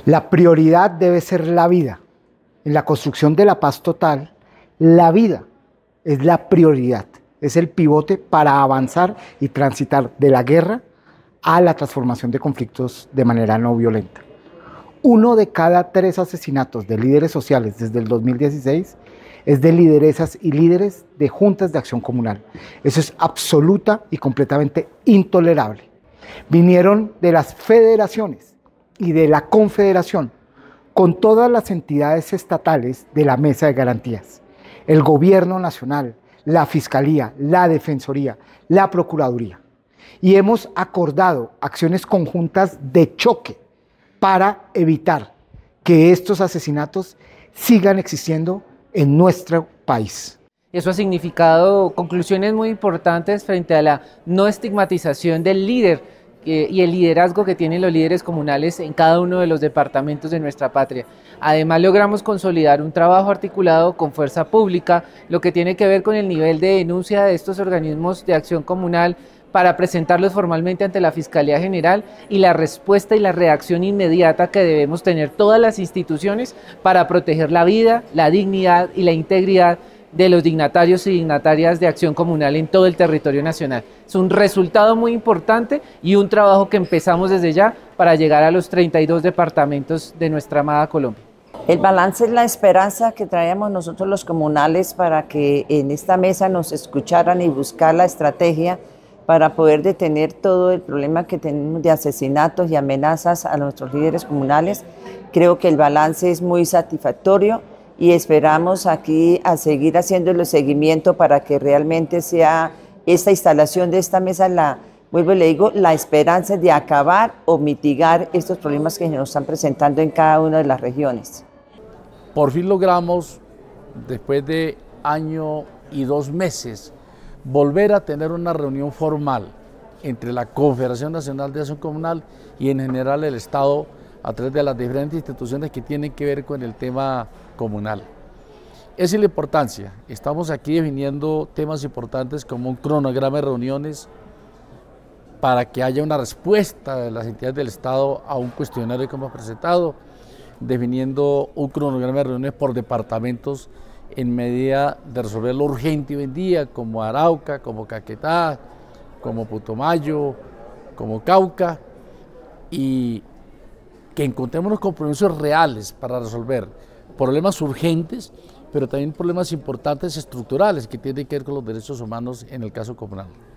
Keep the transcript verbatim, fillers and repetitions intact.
La prioridad debe ser la vida. En la construcción de la paz total, la vida es la prioridad, es el pivote para avanzar y transitar de la guerra a la transformación de conflictos de manera no violenta. Uno de cada tres asesinatos de líderes sociales desde el dos mil dieciséis es de lideresas y líderes de juntas de acción comunal. Eso es absoluta y completamente intolerable. Vinieron de las federaciones y de la confederación con todas las entidades estatales de la Mesa de Garantías, el Gobierno Nacional, la Fiscalía, la Defensoría, la Procuraduría. Y hemos acordado acciones conjuntas de choque para evitar que estos asesinatos sigan existiendo en nuestro país. Eso ha significado conclusiones muy importantes frente a la no estigmatización del líder eh, y el liderazgo que tienen los líderes comunales en cada uno de los departamentos de nuestra patria. Además, logramos consolidar un trabajo articulado con fuerza pública, lo que tiene que ver con el nivel de denuncia de estos organismos de acción comunal para presentarlos formalmente ante la Fiscalía General y la respuesta y la reacción inmediata que debemos tener todas las instituciones para proteger la vida, la dignidad y la integridad de los dignatarios y dignatarias de acción comunal en todo el territorio nacional. Es un resultado muy importante y un trabajo que empezamos desde ya para llegar a los treinta y dos departamentos de nuestra amada Colombia. El balance es la esperanza que traíamos nosotros los comunales para que en esta mesa nos escucharan y buscar la estrategia para poder detener todo el problema que tenemos de asesinatos y amenazas a nuestros líderes comunales. Creo que el balance es muy satisfactorio y esperamos aquí a seguir haciéndole seguimiento para que realmente sea esta instalación de esta mesa, la, vuelvo y le digo, la esperanza de acabar o mitigar estos problemas que nos están presentando en cada una de las regiones. Por fin logramos, después de año y dos meses, volver a tener una reunión formal entre la Confederación Nacional de Acción Comunal y en general el Estado a través de las diferentes instituciones que tienen que ver con el tema comunal. Esa es la importancia. Estamos aquí definiendo temas importantes como un cronograma de reuniones para que haya una respuesta de las entidades del Estado a un cuestionario que hemos presentado, definiendo un cronograma de reuniones por departamentos en medida de resolver lo urgente hoy en día, como Arauca, como Caquetá, como Putumayo, como Cauca, y que encontremos unos compromisos reales para resolver problemas urgentes, pero también problemas importantes estructurales que tienen que ver con los derechos humanos en el caso comunal.